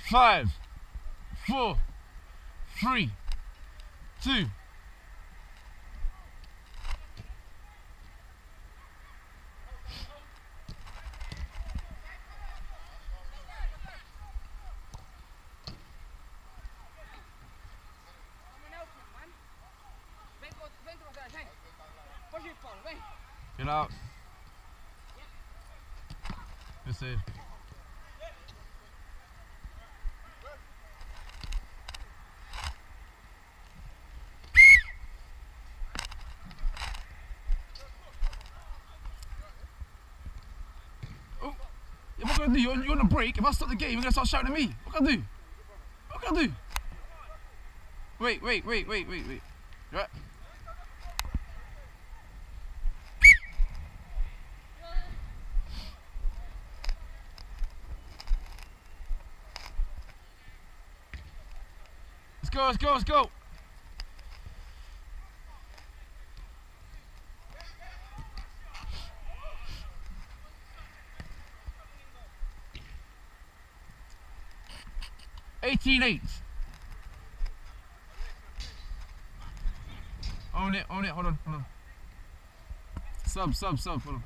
5, 4, 3, 2. Get out. Good save. Oh, yeah, what can I do? You're on a break. If I stop the game, you're going to start shouting at me. What can I do? What can I do? Wait. Right. Let's go. 18-8. Own it, hold on. Sub, hold on.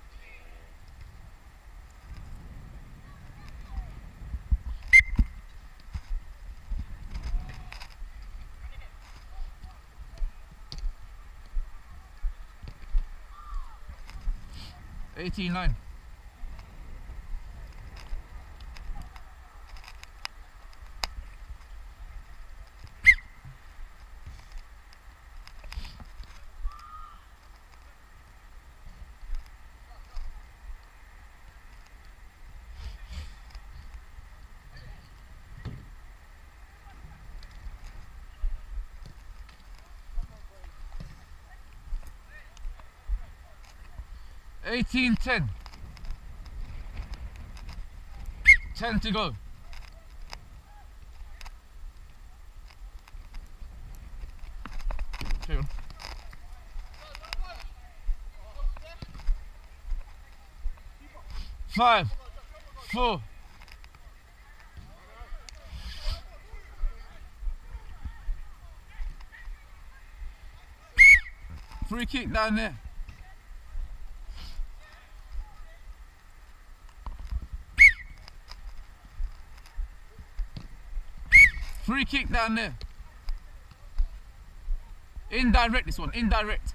$18-9. 18-10. 10 to go. Okay. 5, 4. Free kick down there. Free kick down there. Indirect, this one, indirect.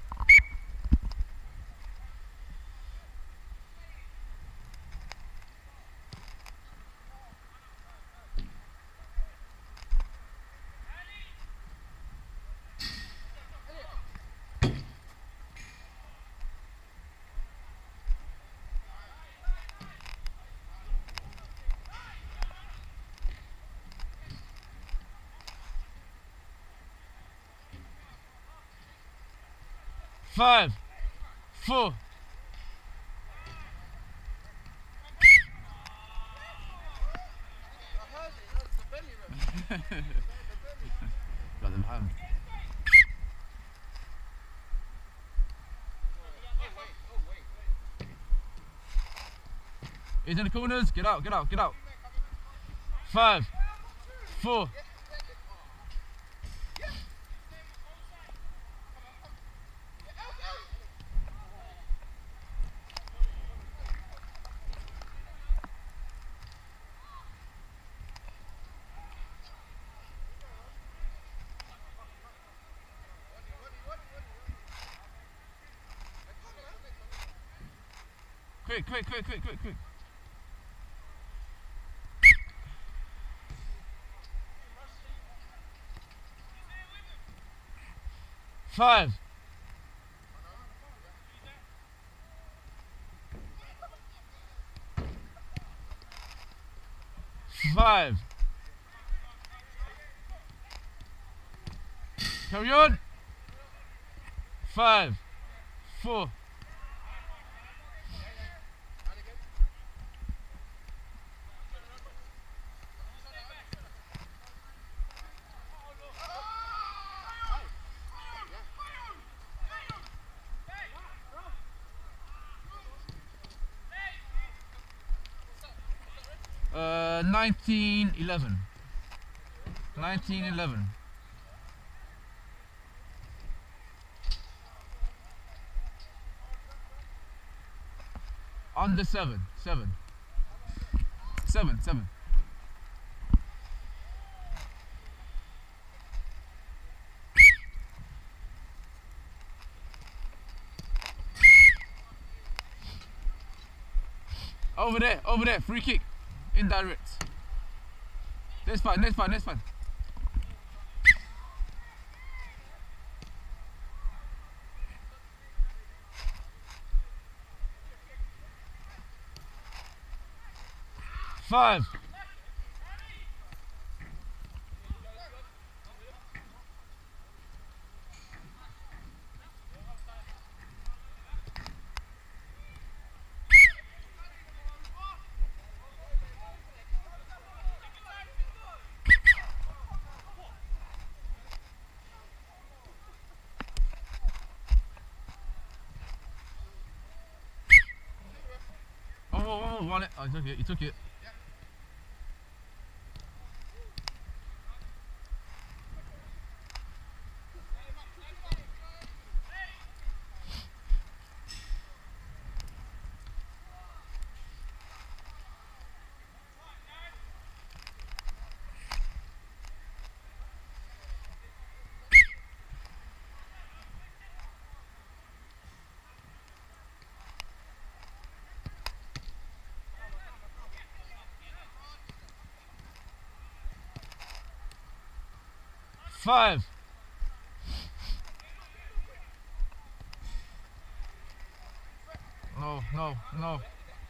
Five, 4. Got them home. He's in the corners. Get out. 5, 4. Quick. 5. 5. Carry on. 5, 4. 19-11. 19-11. Under 7. 7. 7. 7. Over there, free kick. Indirect. That's fine. 5. Oh, won it. Oh, he took it. Five. No.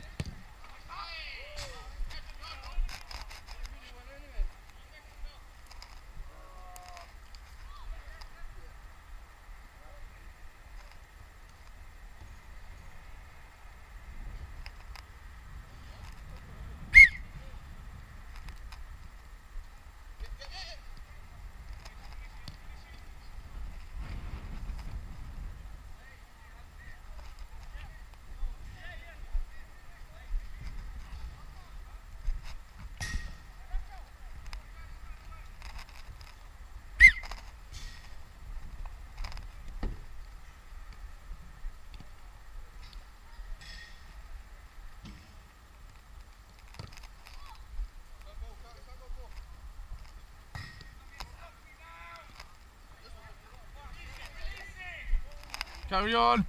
Carry on.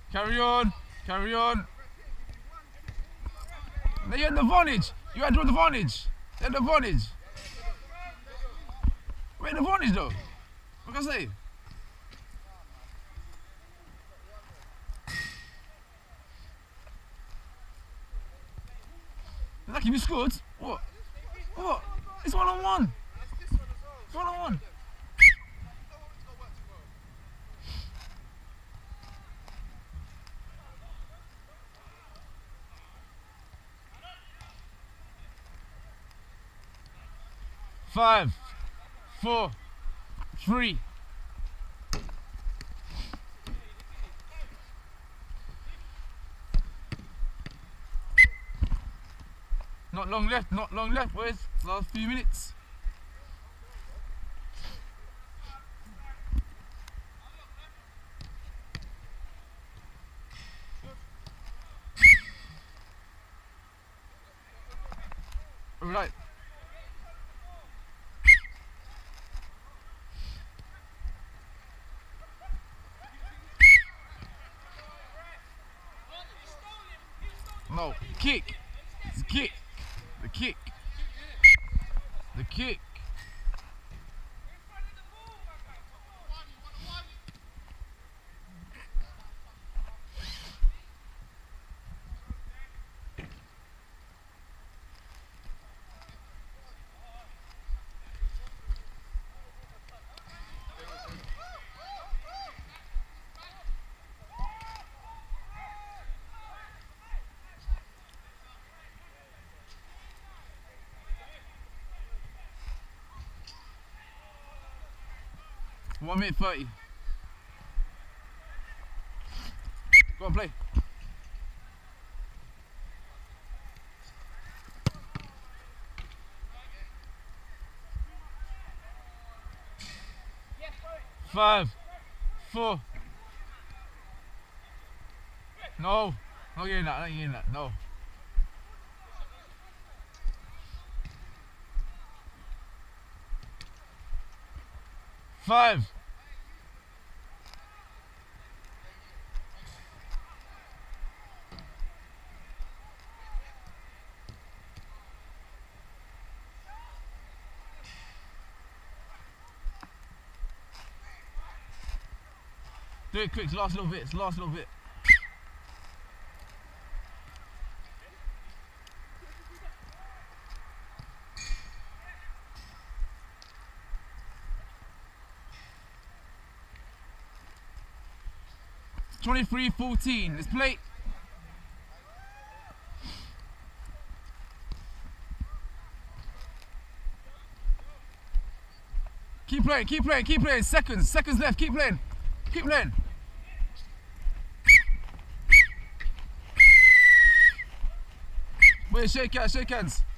Now you had the advantage. You had the advantage. Where's the advantage though? What can I say? Lucky we scored. What? It's 1-on-1. It's 1-on-1. Five, 4, 3. Not long left, boys. Last few minutes. Right. No, kick. It's a kick. The kick. One minute 30. Go on, play. 5, 4. No, not getting that, not getting that, no. Five. Do it quick, it's the last little bit, it's the last little bit. (23-14), let's play. Keep playing, keep playing, keep playing. Seconds left, keep playing. Keep playing. Wait, shake hands, shake hands.